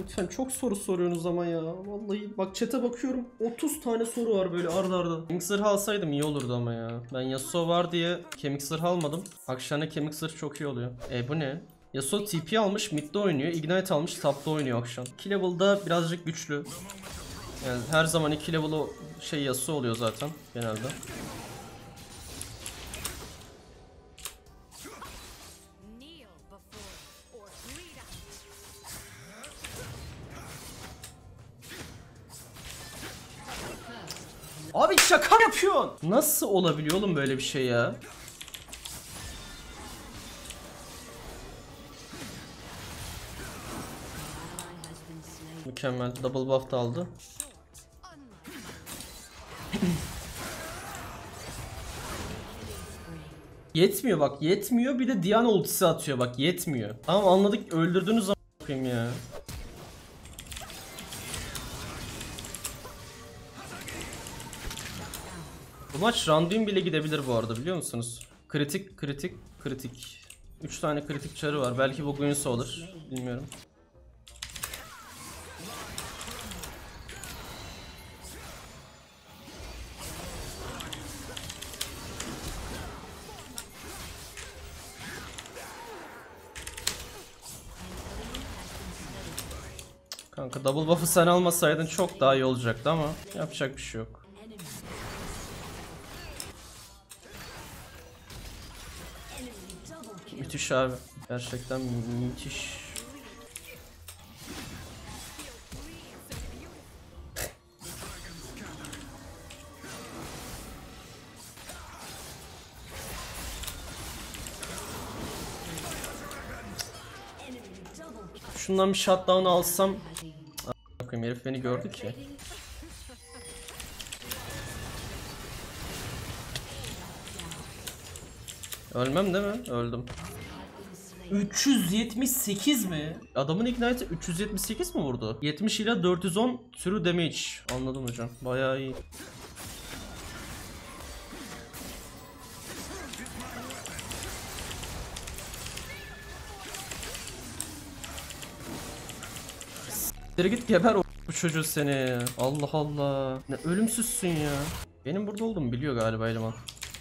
lütfen çok soru soruyorsunuz ama ya. Vallahi bak chat'e bakıyorum 30 tane soru var böyle arda arda. Kemik zırhı alsaydım iyi olurdu ama ya. Ben Yasuo var diye kemik zırhı almadım. Akşamda kemik zırhı çok iyi oluyor. Bu ne? Yasuo TP almış, mid'de oynuyor. Ignite almış, top'ta oynuyor akşam. 2 level'da birazcık güçlü. Yani her zaman 2 level o şey Yasuo oluyor zaten genelde. Abi şaka yapıyorsun. Nasıl olabiliyor oğlum böyle bir şey ya? Mükemmel. Double buff da aldı. Yetmiyor bak, yetmiyor. Bir de Diana ultisi atıyor bak, yetmiyor. Tamam anladık, öldürdüğünüz zaman bakayım ya. Bu maç Randuin bile gidebilir bu arada, biliyor musunuz? Kritik, kritik, kritik. 3 tane kritik çarı var. Belki bu Guinsoo olur. Bilmiyorum. Kanka double buff'ı sen almasaydın çok daha iyi olacaktı ama yapacak bir şey yok. Müthiş abi. Gerçekten müthiş. Şundan bir shutdown alsam. Bakayım herif beni gördü ki. Ölmem değil mi? Öldüm. 378 mi? Adamın ignite'ı 378 mi vurdu? 70 ile 410 sürü damage. Anladım hocam. Bayağı iyi. S**tir git geber o bu çocuğu seni. Allah Allah. Ne ölümsüzsün ya. Benim burada olduğumu biliyor galiba eleman.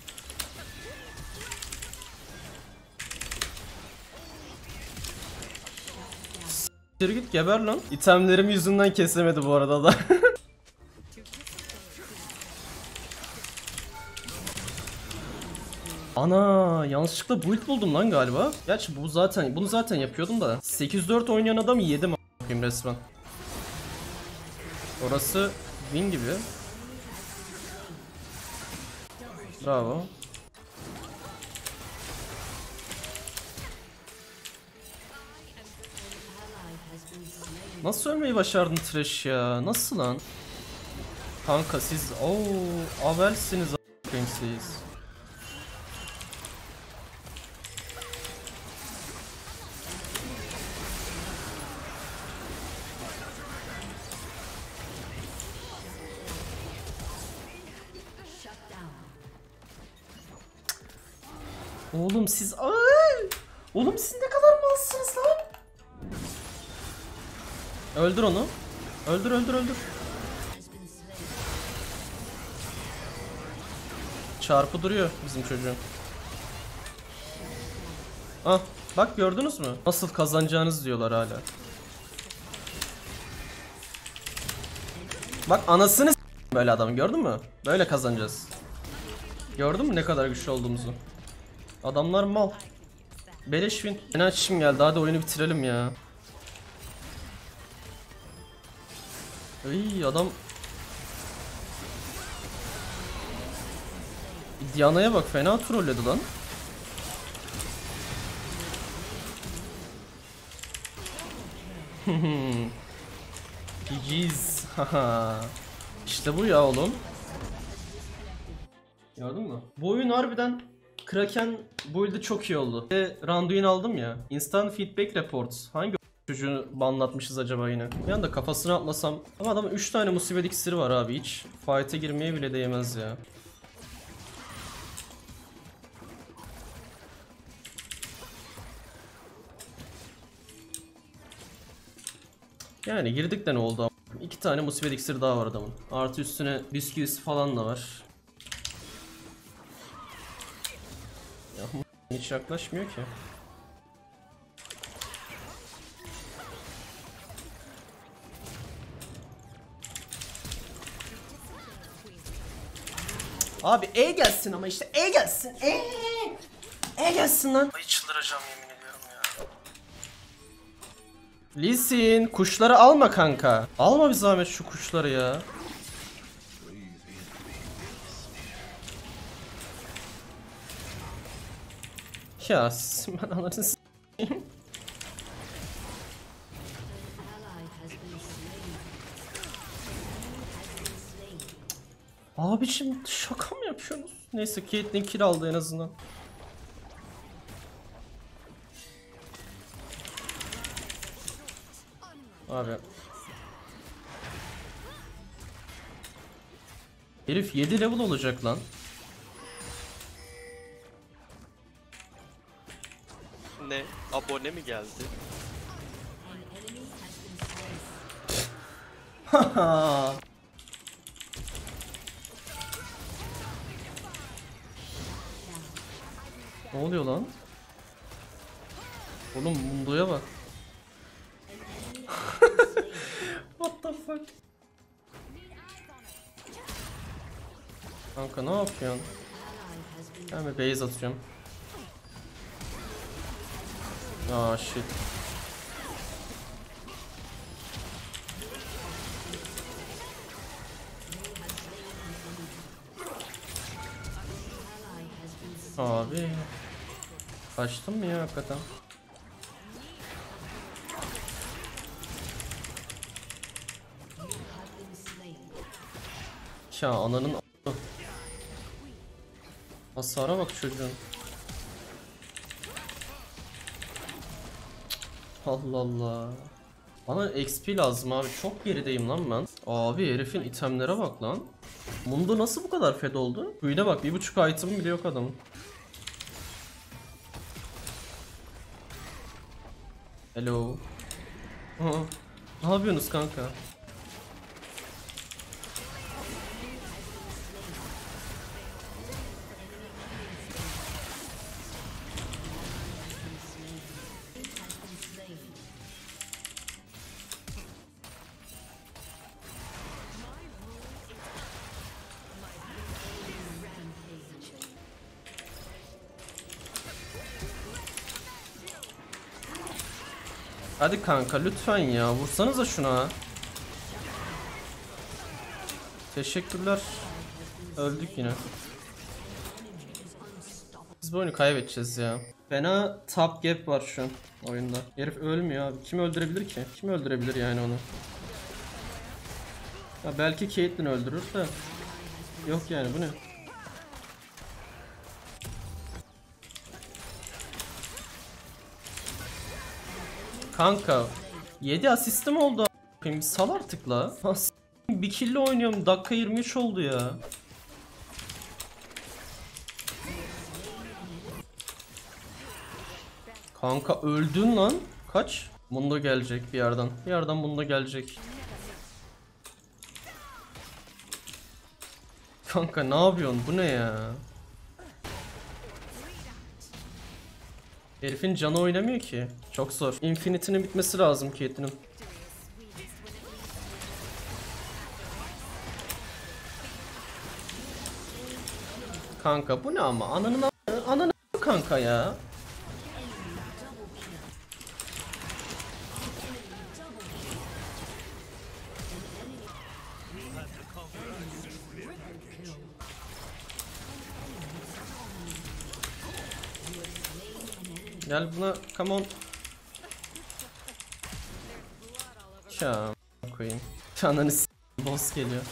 S**tir git geber lan. İtemlerim yüzünden kesemedi bu arada da. Ana yanlışlıkla build buldum lan galiba. Gerçi bunu zaten yapıyordum da. 8-4 oynayan adam yedim a**ayım resmen. Orası win gibi. Bravo. Nasıl ölmeyi başardın Thresh ya? Nasıl lan? Kanka siz avelsiniz a**ayım siz. Oğlum siz oğlum siz ne kadar malsınız lan? Öldür onu. Öldür öldür öldür. Çarpı duruyor bizim çocuğun. Ah bak gördünüz mü? Nasıl kazanacağınız diyorlar hala. Bak anasını böyle adamı gördün mü? Böyle kazanacağız. Gördün mü ne kadar güçlü olduğumuzu? Adamlar mal. Beleş win. Fena çişim geldi, hadi oyunu bitirelim ya. Iy adam. Diana'ya bak, fena trolledi lan. GG's. İşte bu ya oğlum. Gördün mü? Bu oyun harbiden Kraken build'i çok iyi oldu. Ve Randuin aldım ya. Instant feedback reports. Hangi çocuğu banlatmışız acaba yine? Bir anda kafasına atlasam. Ama adamın 3 tane musibet iksiri var abi, hiç fight'e girmeye bile değmez ya. Yani girdik de ne oldu ama. 2 tane musibet iksiri daha var adamın. Artı üstüne bisküvisi falan da var. Ya hiç yaklaşmıyor ki. Abi E gelsin ama işte E gelsin. E gelsin lan. Ay çıldıracağım yemin ediyorum ya. Lee Sin, kuşları alma kanka. Alma bir zahmet şu kuşları ya. Ya ben anasını s**eyim. Abiciğim şaka mı yapıyorsunuz? Neyse Caitlyn kill aldı en azından. Abi. Herif 7 level olacak lan. Ne? Abone mi geldi? Ne oluyor lan? Oğlum Mundo'ya bak. What the fuck? Kanka ne yapıyorsun? Ben bir base atıyorum. Aa shit. Abi. Kaçtım mı ya hakikaten? Ya ananın a**ı. Hasara bak çocuğun. Allah Allah. Bana XP lazım abi. Çok gerideyim lan ben. Abi herifin itemlere bak lan. Mundo nasıl bu kadar fed oldu? Kuyuda bak 1.5 item bile yok adamın. Hello. Aha. Ne yapıyorsunuz kanka? Hadi kanka lütfen ya vursanıza şuna. Teşekkürler. Öldük yine. Biz bu oyunu kaybedeceğiz ya. Fena top gap var şu an oyunda. Herif ölmüyor abi. Kim öldürebilir ki? Kim öldürebilir yani onu? Ya belki Caitlyn öldürür de. Yok yani bu ne? Kanka 7 asistim oldu a**ayım. Sal artık la. Bir kill'le oynuyorum. Dakika 23 oldu ya. Kanka öldün lan. Kaç? Mundo gelecek bir yerden. Bir yerden Mundo gelecek. Kanka ne yapıyorsun? Bu ne ya? Herifin canı oynamıyor ki. Çok zor. Infinity'nin bitmesi lazım Caitlyn'in. Kanka bu ne ama? Ananın kanka ya. Gel buna come on. Ya koyayım. Canını s*** boss geliyor.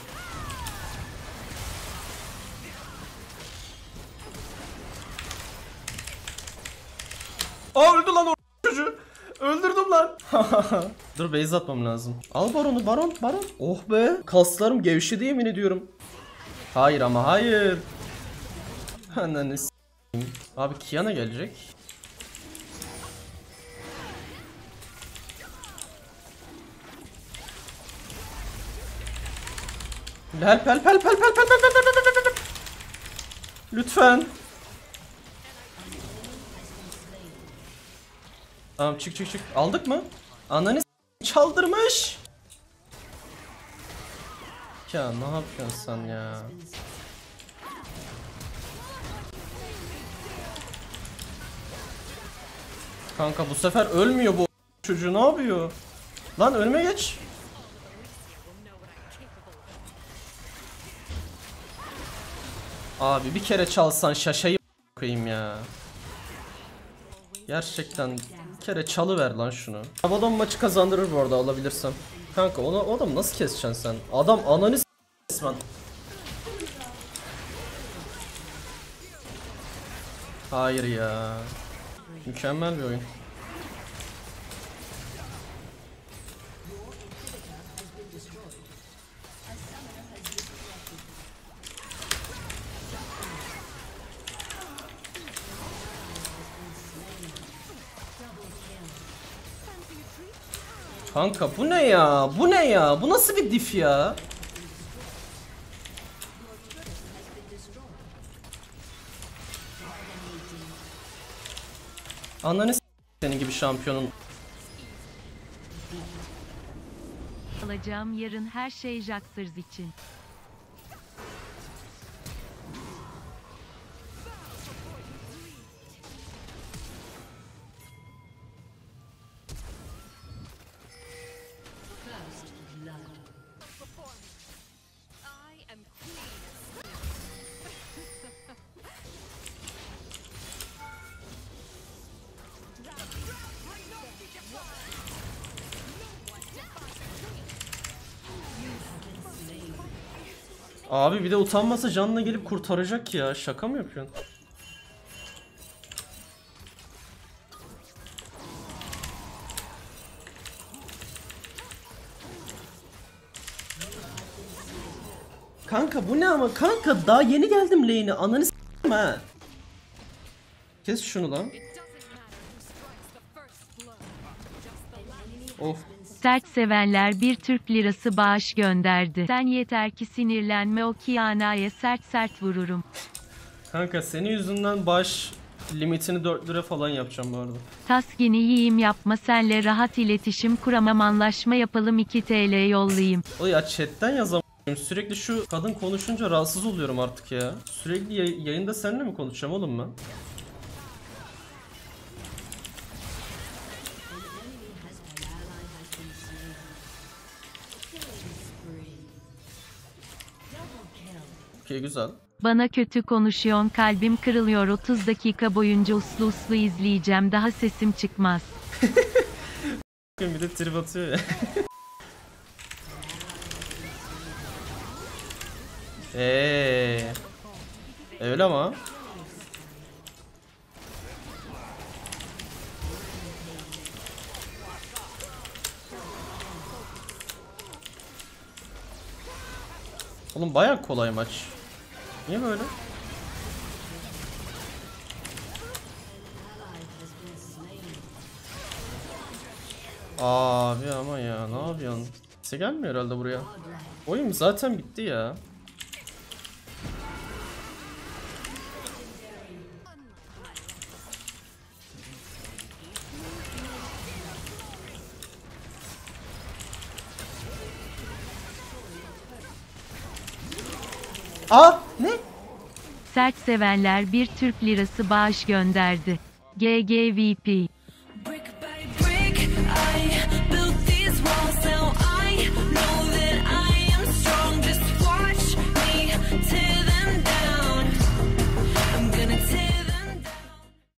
Aa öldü lan o çocuğu. Öldürdüm lan. Dur base atmam lazım. Al baronu baron. Oh be. Kaslarım gevşedi yemin ediyorum. Hayır ama hayır. Ananı s*****. Abi Kiana gelecek. Help help help help help help help help help help help. Lütfen. Tamam çık çık çık. Aldık mı? Ananı çaldırmış. Ya ne yapıyorsun sen ya? Kanka bu sefer ölmüyor bu çocuğu, ne yapıyor? Lan ölme geç. Abi bir kere çalsan şaşayı koyayım ya. Gerçekten bir kere çalıver lan şunu. Abaddon maçı kazandırır bu arada alabilirsem. Kanka onu, o adamı nasıl keseceksin sen? Adam ananı resmen. Hayır ya. Mükemmel bir oyun. Kanka bu ne ya? Bu ne ya? Bu nasıl bir diff ya? Ananı senin gibi şampiyonun. Alacağım yarın her şey Jaxers için. Abi bir de utanmasa canına gelip kurtaracak ya. Şaka mı yapıyorsun? Kanka bu ne ama kanka daha yeni geldim lane'e, ananı s**tim ha. Kes şunu lan. Of. Sert sevenler bir Türk lirası bağış gönderdi. Sen yeter ki sinirlenme, o Kiana'ya sert sert vururum. Kanka senin yüzünden baş limitini 4 lira falan yapacağım bu arada. Taskini yiyeyim, yapma senle rahat iletişim kuramam, anlaşma yapalım, 2 TL yollayayım. O ya chatten yazamıyorum. Sürekli şu kadın konuşunca rahatsız oluyorum artık ya. Sürekli yayında seninle mi konuşacağım oğlum ben? Okey güzel. Bana kötü konuşuyorsun, kalbim kırılıyor, 30 dakika boyunca uslu uslu izleyeceğim, daha sesim çıkmaz. Bir de trip atıyor ya. Öyle ama. Oğlum bayağı kolay maç. Niye böyle? Abi ama ya ne yapıyorsun? Kimse gelmiyor herhalde buraya. Oyun zaten bitti ya. Aa ne? Sert sevenler bir Türk lirası bağış gönderdi. GGVP.